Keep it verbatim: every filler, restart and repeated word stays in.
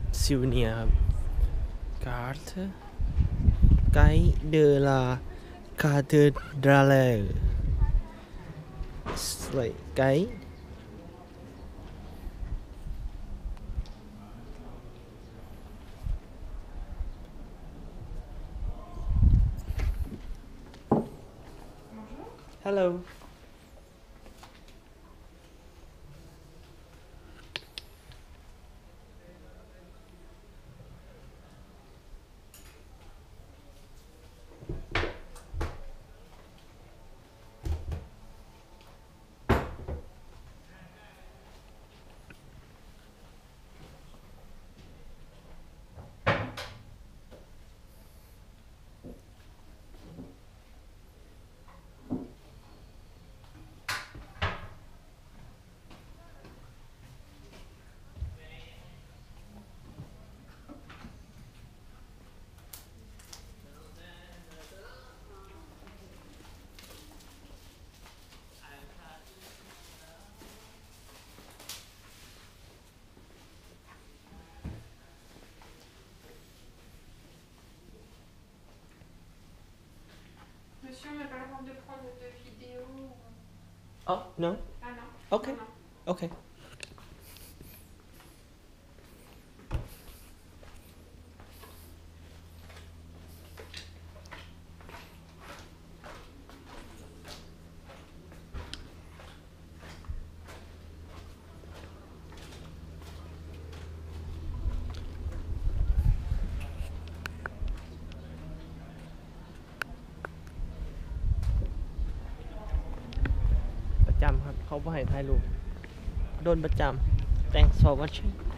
souvenir ครับ carte guide de la cathédrale like guide hello Monsieur, on n'a pas le droit de prendre de vidéo. oh no Ah non. okay Non, non. okay ประจำครับเขาบ่ให้ถ่ายรูปโดนประจำ thanks for watching